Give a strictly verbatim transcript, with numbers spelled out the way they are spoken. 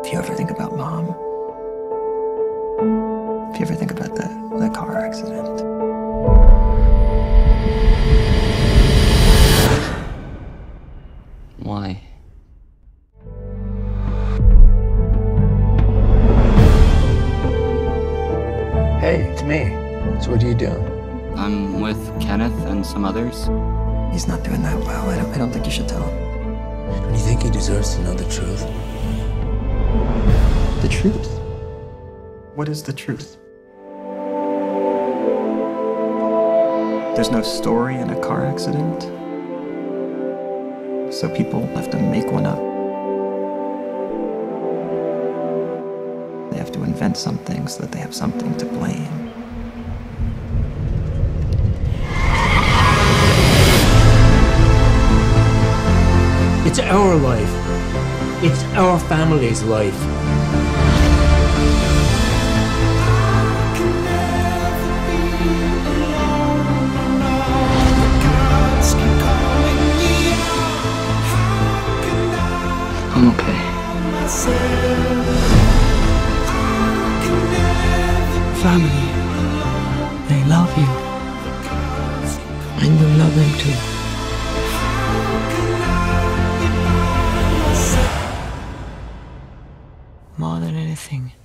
If you ever think about Mom, if you ever think about the, the car accident, why? hey, it's me. So what are you doing? I'm with Kenneth and some others. He's not doing that well. I don't, I don't think you should tell him. Do you think he deserves to know the truth? The truth? What is the truth? There's no story in a car accident, so people have to make one up. They have to invent something so that they have something to blame. It's our life. It's our family's life. I'm okay. Family, they love you, and you love them too. More than anything.